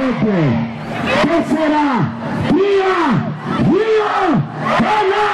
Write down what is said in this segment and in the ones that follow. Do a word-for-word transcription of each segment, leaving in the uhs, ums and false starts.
πέντε, τέσσερα, τρία, δύο, ένα.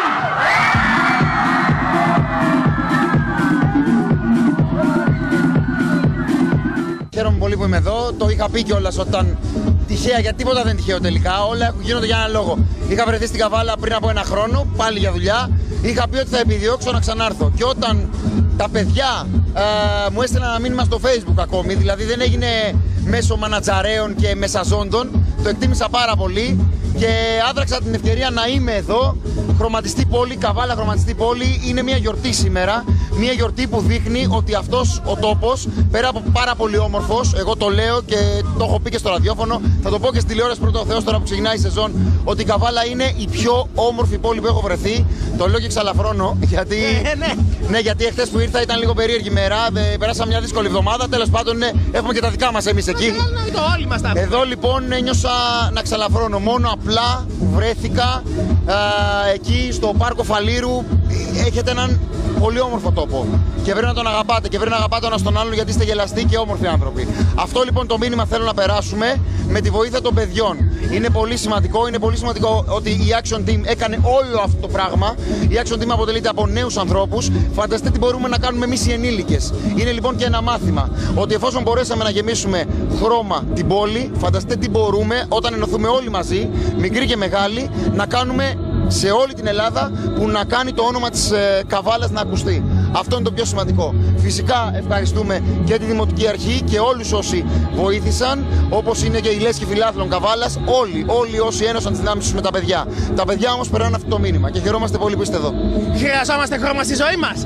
Χαίρομαι πολύ που είμαι εδώ. Το είχα πει κιόλας όταν τυχαία, γιατί τίποτα δεν είναι τυχαίο τελικά. Όλα γίνονται για έναν λόγο. Είχα βρεθεί στην Καβάλα πριν από ένα χρόνο, πάλι για δουλειά. Είχα πει ότι θα επιδιώξω να ξανάρθω. Και όταν τα παιδιά ε, μου έστειλαν ένα μήνυμα στο Facebook ακόμη, δηλαδή δεν έγινε μέσω μανατζαρέων και μεσαζόντων, το εκτίμησα πάρα πολύ και άδραξα την ευκαιρία να είμαι εδώ. Χρωματιστή πόλη, Καβάλα χρωματιστή πόλη, είναι μια γιορτή σήμερα. Μια γιορτή που δείχνει ότι αυτός ο τόπος, πέρα από πάρα πολύ όμορφος, εγώ το λέω και το έχω πει και στο ραδιόφωνο, θα το πω και στη τηλεόραση πρώτα ο Θεός τώρα που ξεκινάει η σεζόν, ότι η Καβάλα είναι η πιο όμορφη πόλη που έχω βρεθεί. Το λέω και ξαλαφρώνω, γιατί, ε, ναι. Ναι, γιατί εχθές που ήρθα ήταν λίγο περίεργη μέρα, περάσαμε μια δύσκολη εβδομάδα, τέλος πάντων ναι, έχουμε και τα δικά μας εμείς εκεί. Το όλοι μας τα Εδώ λοιπόν ένιωσα να ξαλαφρώνω, μόνο απλά που βρέθηκα ε, εκεί στο πάρκο Φαλήρου. Έχετε έναν πολύ όμορφο τόπο και πρέπει να τον αγαπάτε και πρέπει να αγαπάτε ένα τον άλλον, γιατί είστε γελαστοί και όμορφοι άνθρωποι. Αυτό λοιπόν το μήνυμα θέλω να περάσουμε με τη βοήθεια των παιδιών. Είναι πολύ σημαντικό, είναι πολύ σημαντικό ότι η Action Team έκανε όλο αυτό το πράγμα. Η Action Team αποτελείται από νέους ανθρώπους. Φανταστείτε τι μπορούμε να κάνουμε εμείς οι ενήλικες. Είναι λοιπόν και ένα μάθημα ότι εφόσον μπορέσαμε να γεμίσουμε χρώμα την πόλη, φανταστείτε τι μπορούμε όταν ενωθούμε όλοι μαζί, μικροί και μεγάλοι, να κάνουμε σε όλη την Ελλάδα, που να κάνει το όνομα της ε, Καβάλας να ακουστεί. Αυτό είναι το πιο σημαντικό. Φυσικά ευχαριστούμε και τη Δημοτική Αρχή και όλους όσοι βοήθησαν, όπως είναι και η Λέσχη Φιλάθλων Καβάλας, όλοι, όλοι όσοι ένωσαν τις δυνάμεις τους με τα παιδιά. Τα παιδιά όμως περνάνε αυτό το μήνυμα και χαιρόμαστε πολύ που είστε εδώ. Χρειαζόμαστε χρώμα στη ζωή μας.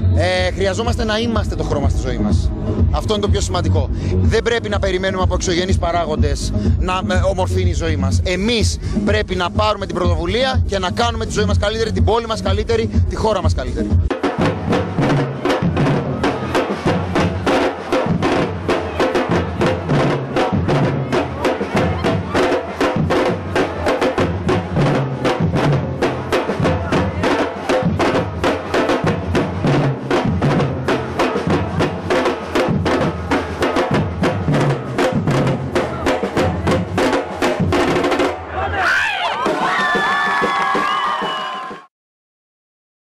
Ε, χρειαζόμαστε να είμαστε το χρώμα στη ζωή μας. Αυτό είναι το πιο σημαντικό. Δεν πρέπει να περιμένουμε από εξωγενείς παράγοντες να ομορφύνει η ζωή μας. Εμείς πρέπει να πάρουμε την πρωτοβουλία και να κάνουμε τη ζωή μας καλύτερη, την πόλη μας καλύτερη, τη χώρα μας καλύτερη.